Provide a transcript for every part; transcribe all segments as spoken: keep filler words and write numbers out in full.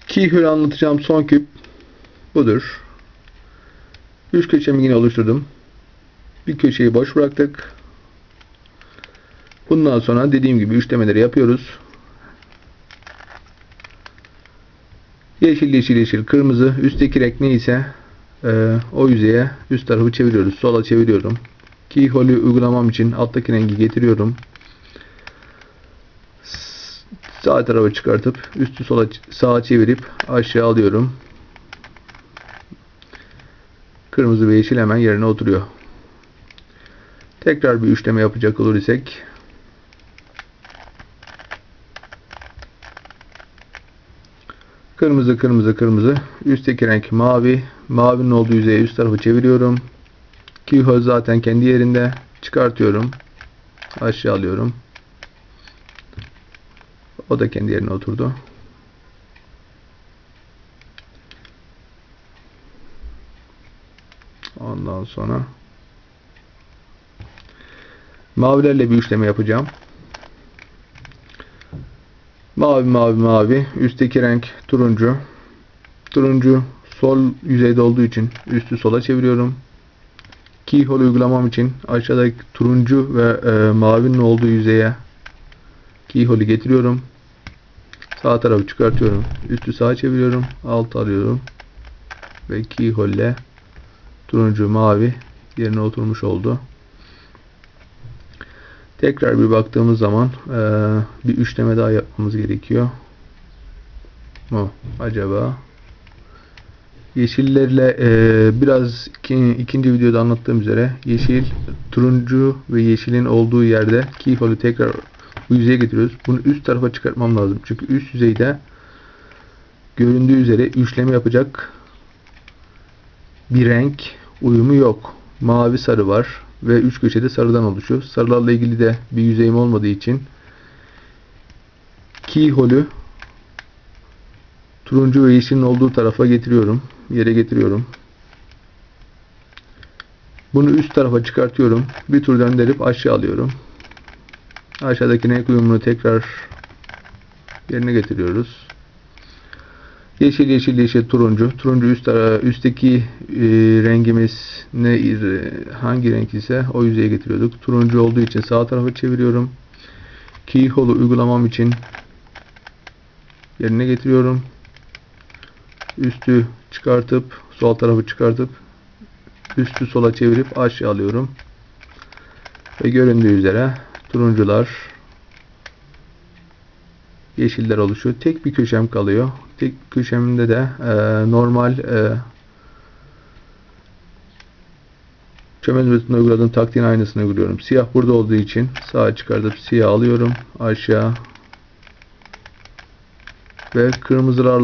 Keyhole'ü anlatacağım son küp budur. Üç köşemi yine oluşturdum. Bir köşeyi boş bıraktık. Bundan sonra dediğim gibi üçlemeleri yapıyoruz. Yeşil yeşil yeşil kırmızı. Üstteki renk neyse e, o yüzeye üst tarafı çeviriyoruz. Sola çeviriyorum. Keyhole'ü uygulamam için alttaki rengi getiriyorum. Sağ tarafı çıkartıp üstü sola sağa çevirip aşağı alıyorum. Kırmızı ve yeşil hemen yerine oturuyor. Tekrar bir üçleme yapacak olur isek kırmızı kırmızı kırmızı, üstteki renk mavi, mavinin olduğu yüzeye üst tarafı çeviriyorum. Keyhole zaten kendi yerinde, çıkartıyorum, aşağı alıyorum. O da kendi yerine oturdu. Ondan sonra mavilerle bir üçleme yapacağım. Mavi mavi mavi, üstteki renk turuncu. Turuncu sol yüzeyde olduğu için üstü sola çeviriyorum. Keyhole uygulamam için aşağıdaki turuncu ve e, mavinin olduğu yüzeye keyhole'ü getiriyorum. Sağ tarafı çıkartıyorum. Üstü sağa çeviriyorum. Alt alıyorum. Ve keyhole ile turuncu mavi yerine oturmuş oldu. Tekrar bir baktığımız zaman e, bir üçleme daha yapmamız gerekiyor. Mu acaba? Yeşillerle e, biraz iki, ikinci videoda anlattığım üzere yeşil, turuncu ve yeşilin olduğu yerde keyhole'ü tekrar bu yüzeye getiriyoruz. Bunu üst tarafa çıkartmam lazım. Çünkü üst yüzeyde göründüğü üzere üçleme yapacak bir renk uyumu yok. Mavi sarı var ve üç köşede sarıdan oluşuyor. Sarılarla ilgili de bir yüzeyim olmadığı için keyhole'ü turuncu ve yeşilin olduğu tarafa getiriyorum. Yere getiriyorum. Bunu üst tarafa çıkartıyorum. Bir tur döndürüp aşağı alıyorum. Aşağıdaki renk uyumunu tekrar yerine getiriyoruz. Yeşil yeşil yeşil turuncu. Turuncu üst üstteki e, rengimiz ne hangi renk ise o yüzeye getiriyorduk. Turuncu olduğu için sağ tarafa çeviriyorum. Keyhole'u uygulamam için yerine getiriyorum. Üstü çıkartıp sol tarafı çıkartıp üstü sola çevirip aşağı alıyorum. Ve göründüğü üzere turuncular, yeşiller oluşuyor. Tek bir köşem kalıyor. Tek köşemde de e, normal e, çömez metodunu uyguladığım taktiğin aynısını uyguluyorum. Siyah burada olduğu için sağa çıkartıp siyah alıyorum. Aşağı ve kırmızılar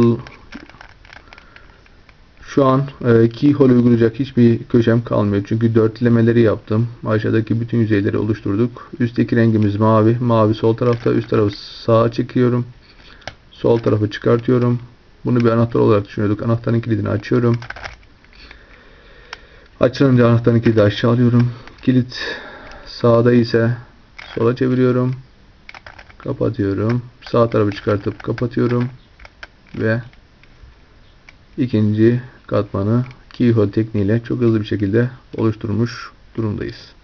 şu an e, keyhole uygulayacak hiçbir köşem kalmıyor. Çünkü dörtlemeleri yaptım. Aşağıdaki bütün yüzeyleri oluşturduk. Üstteki rengimiz mavi. Mavi sol tarafta. Üst tarafı sağa çekiyorum. Sol tarafı çıkartıyorum. Bunu bir anahtar olarak düşünüyorduk. Anahtarın kilidini açıyorum. Açılınca anahtarın kilidi aşağı alıyorum. Kilit sağda ise sola çeviriyorum. Kapatıyorum. Sağ tarafı çıkartıp kapatıyorum. Ve ikinci katmanı keyhole tekniğiyle çok hızlı bir şekilde oluşturmuş durumdayız.